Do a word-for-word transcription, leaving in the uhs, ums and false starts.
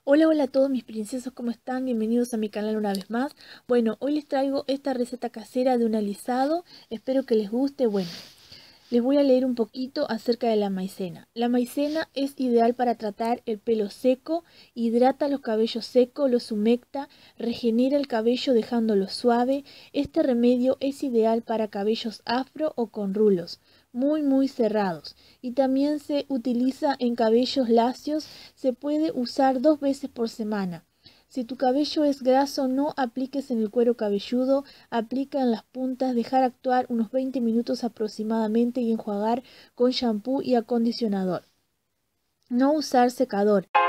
Hola, hola a todos mis princesos, ¿cómo están? Bienvenidos a mi canal una vez más. Bueno, hoy les traigo esta receta casera de un alisado, espero que les guste. Bueno, les voy a leer un poquito acerca de la maicena. La maicena es ideal para tratar el pelo seco, hidrata los cabellos secos, los humecta, regenera el cabello dejándolo suave. Este remedio es ideal para cabellos afro o con rulos muy muy cerrados, y también se utiliza en cabellos lacios. Se puede usar dos veces por semana. Si tu cabello es graso, no apliques en el cuero cabelludo, aplica en las puntas, dejar actuar unos veinte minutos aproximadamente y enjuagar con shampoo y acondicionador. No usar secador.